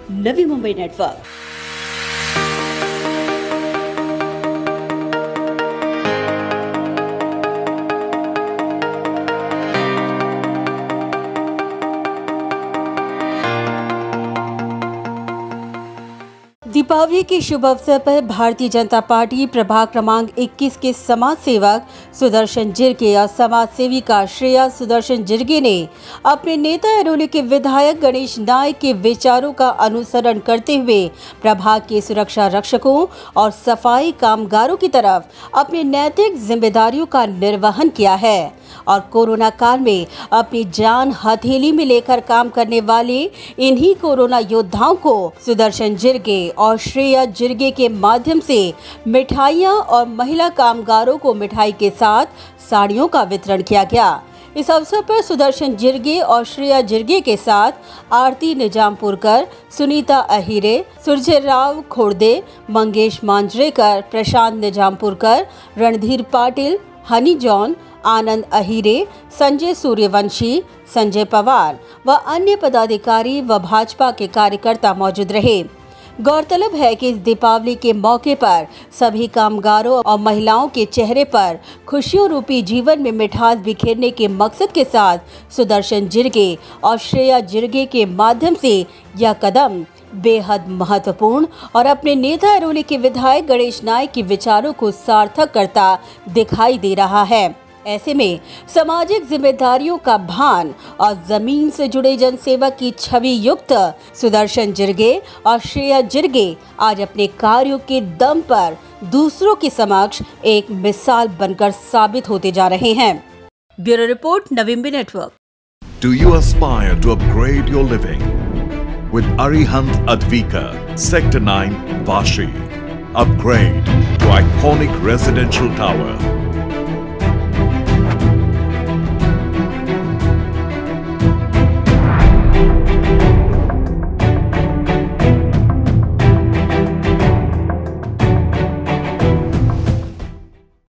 नवी Mumbai network. Deepawali के शुभ अवसर पर भारतीय जनता पार्टी प्रभाग क्रमांक 21 के समाज सेवक सुदर्शन जिरगे और समाज सेविका श्रेया सुदर्शन जिरगे ने अपने नेता अरोली के विधायक गणेश नायक के विचारों का अनुसरण करते हुए प्रभाग के सुरक्षा रक्षकों और सफाई कामगारों की तरफ अपनी नैतिक जिम्मेदारियों का निर्वहन किया है और कोरोना काल में अपनी जान हथेली में लेकर काम करने वाले इन्हीं कोरोना योद्धाओं को सुदर्शन जिरगे और श्रेया जिरगे के माध्यम से मिठाइयां और महिला कामगारों को मिठाई के साथ साड़ियों का वितरण किया गया। इस अवसर पर सुदर्शन जिरगे और श्रेया जिरगे के साथ आरती निजामपुरकर, सुनीता अहिरे, सुरजेराव खोड़दे, मंगेश मांजरेकर, प्रशांत निजामपुरकर, रणधीर पाटिल, हनी जॉन, आनंद अहिरे, संजय सूर्यवंशी, संजय पवार व अन्य पदाधिकारी व भाजपा के कार्यकर्ता मौजूद रहे। गौरतलब है कि इस दीपावली के मौके पर सभी कामगारों और महिलाओं के चेहरे पर खुशियों रूपी जीवन में मिठास बिखेरने के मकसद के साथ सुदर्शन जिरगे और श्रेया जिरगे के माध्यम से यह कदम बेहद महत्वपूर्ण और अपने नेता अरोली के विधायक गणेश नायक के विचारों को सार्थक करता दिखाई दे रहा है। ऐसे में सामाजिक जिम्मेदारियों का भान और जमीन से जुड़े जनसेवक की छवि युक्त सुदर्शन जिरगे और श्रेया जिरगे आज अपने कार्यों के दम पर दूसरों के समक्ष एक मिसाल बनकर साबित होते जा रहे हैं। Bureau report, Navi Mumbai network. Do you aspire to upgrade your living? With Arihant Advika, Sector 9, Vashi. Upgrade to iconic residential tower